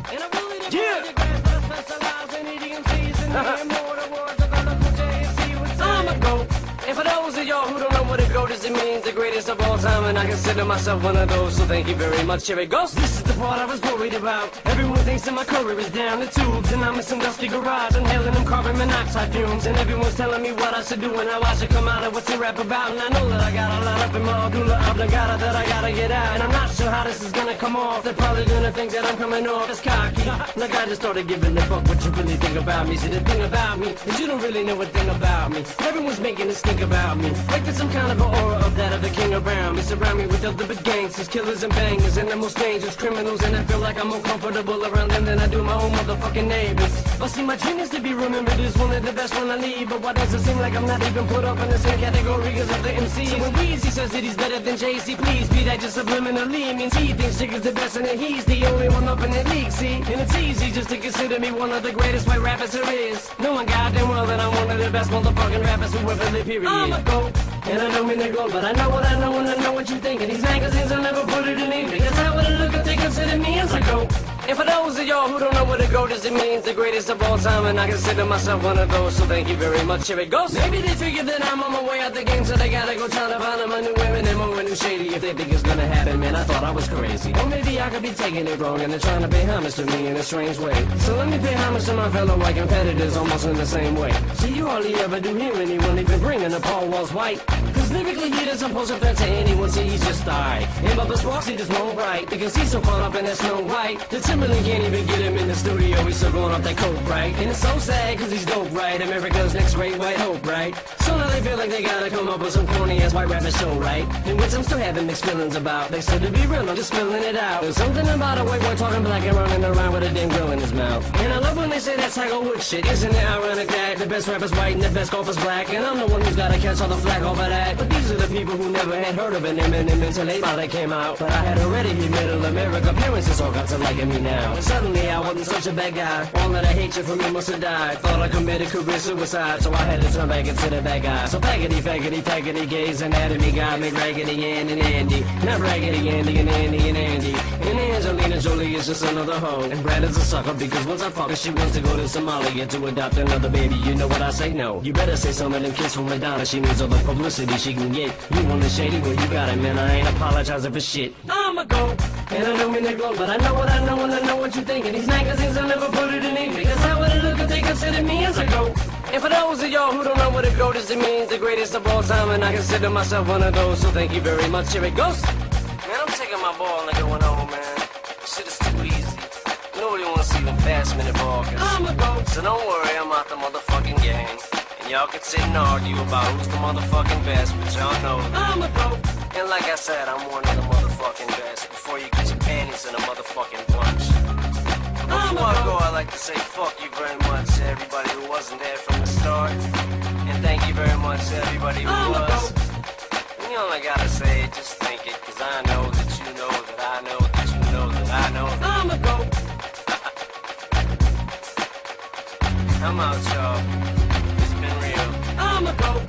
And I really didn't know you guys, but I specialize in eating MCs and hearing more the words of Dr. J and see what's I'm a GOAT. And for those of y'all who don't know what a GOAT is, it means the greatest of all time, and I consider myself one of those, so thank you very much. Here it goes. This is the part I was worried about. Everyone thinks that my career is down the tubes, and I'm in some dusty garage inhaling them carbon monoxide fumes, and everyone's telling me what I should do and how I should come out of what's to rap about, and I know that I got a lot up in my medulla oblongata that I gotta get out, and I'm not sure how this is gonna come off. They're probably gonna think that I'm coming off as cocky, like I just started giving a fuck what you really think about me. See, the thing about me is you don't really know a thing about me. Everyone's making us think about me like there's some kind of an aura of that of the king around me. Surround me with other big gangsters, killers and bangers, and the most dangerous criminals, and I feel like I'm more comfortable around them than I do my own motherfucking neighbors. But see, my dream is to be remembered as one of the best when I leave, but why does it seem like I'm not even put up in the same category as other MCs? So when Weezy says that he's better than Jay-Z, please be that just subliminally means he thinks Jigga's the best and that he's the only one up in the league, see? And it's easy just to consider me one of the greatest white rappers there is. Knowing goddamn well that I'm one of the best motherfucking rappers who ever lived, period. I'm a GOAT, and I don't mean to gloat, but I know what I know and I know what you think. And these magazines will never put it in English. That's how it look if they consider me as a GOAT. And for those of y'all who don't know what a GOAT is, it means the greatest of all time, and I consider myself one of those, so thank you very much. Here it goes. Maybe they figure that I'm on my way out the game, so they gotta go try to find them a new women and more new shady if they think it's gonna happen. Man, I thought I was crazy, or maybe I could be taking it wrong and they're trying to pay homage to me in a strange way. So let me pay homage to my fellow white competitors almost in the same way. See, you hardly ever do hear anyone even bringing up Paul Walls white, cause lyrically he doesn't pose a threat to anyone, so he's just alright. And Bubba Sparks, he just won't write because he's so caught up in that Snow White. The Timberland can't even get him in the studio, he's still going off that coke, right? And it's so sad cause he's dope, right? America's next great white hope, right? So now they feel like they gotta come up with some corny ass white rapper show, right? In which I'm still having mixed feelings about. They said to be real, I'm just spilling it out. There's something about a white boy talking black and running around with a damn grill in his mouth. And I love when they say that's Tiger Woods shit. Isn't it ironic that the best rapper's white and the best golfer's black? And I'm the one who's gotta catch all the flack over that. But these are the people who never had heard of an Eminem until they thought they came out. But I had already hit middle America, parents just all got to liking me now. And suddenly I wasn't such a bad guy. All of the hatred from me must have died. Thought I committed career suicide, so I had to turn back into the bad guy. So faggoty, faggoty, faggoty, gays, anatomy got me Raggedy Ann and Andy. Not Raggedy Andy and Andy and Andy. And Angelina Jolie is just another hoe. And Brad is a sucker because once I fuck her, she wants to go to Somalia to adopt another baby. You know what I say? No. You better say some of them kids from Madonna. She needs all the publicity she can get. You want the shady? Well, you got it, man. I ain't apologizing for shit. I'm a GOAT, and I don't mean to gloat, but I know what I know and I know what you think. And these magazines, I'll never put it in English. That's how it look if they consider me as a GOAT. And for those of y'all who don't know what a GOAT is, it means the greatest of all time, and I consider myself one of those, so thank you very much. Here it goes. Man, I'm taking my ball and going home, man. Shit is too easy. Nobody wants to see the fast minute ball, cause I'm a GOAT. So don't worry, I'm out the motherfucking game. And y'all can sit and argue about who's the motherfucking best, but y'all know I'm a GOAT. And like I said, I'm one of the motherfucking best. Before you get your panties in a motherfucking bunch. Before I go, I'd like to say fuck you very much to everybody who wasn't there from the start. And thank you very much to everybody who was. And you all I gotta say, just think it, cause I know that you know that I know that you know that I know that I'm a GOAT. I'm out, y'all. It's been real. I'm a GOAT.